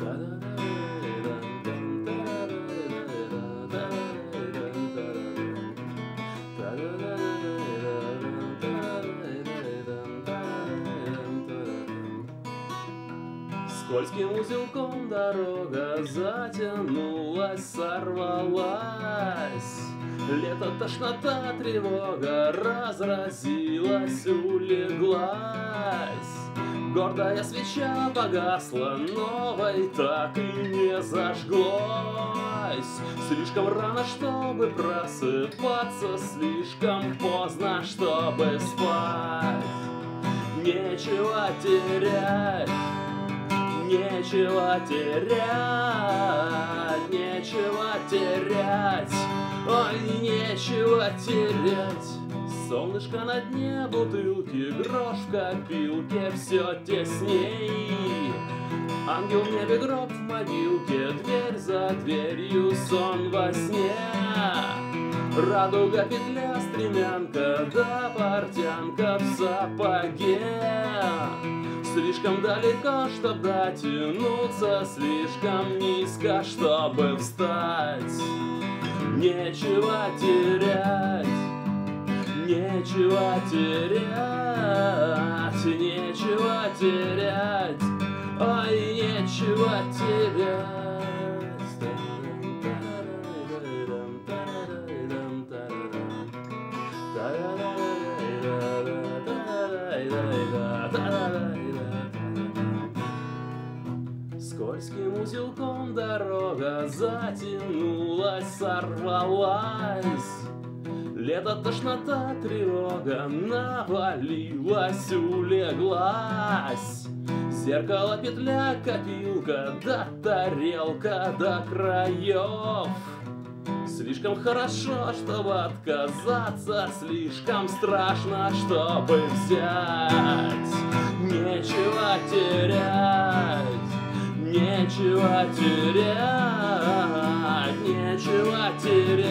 Скользким узелком дорога затянулась, сорвалась. Лето, тошнота, тревога разразилась, улеглась. Гордая свеча погасла, новой так и не зажглась. Слишком рано, чтобы просыпаться, слишком поздно, чтобы спать. Нечего терять, нечего терять, нечего терять, ой, нечего терять. Солнышко на дне бутылки, грош в копилке все тесней. Ангел в небе, гроб в могилке, дверь за дверью, сон во сне. Радуга, петля, стремянка, да портянка в сапоге. Слишком далеко, чтоб дотянуться, слишком низко, чтобы встать. Нечего терять, нечего терять, нечего терять, ой, нечего терять. Скользким узелком дорога затянулась, сорвалась. Лето, тошнота, тревога навалилась, улеглась. Зеркало, петля, копилка, да тарелка до краев. Слишком хорошо, чтобы отказаться, слишком страшно, чтобы взять. Нечего терять, нечего терять, нечего терять.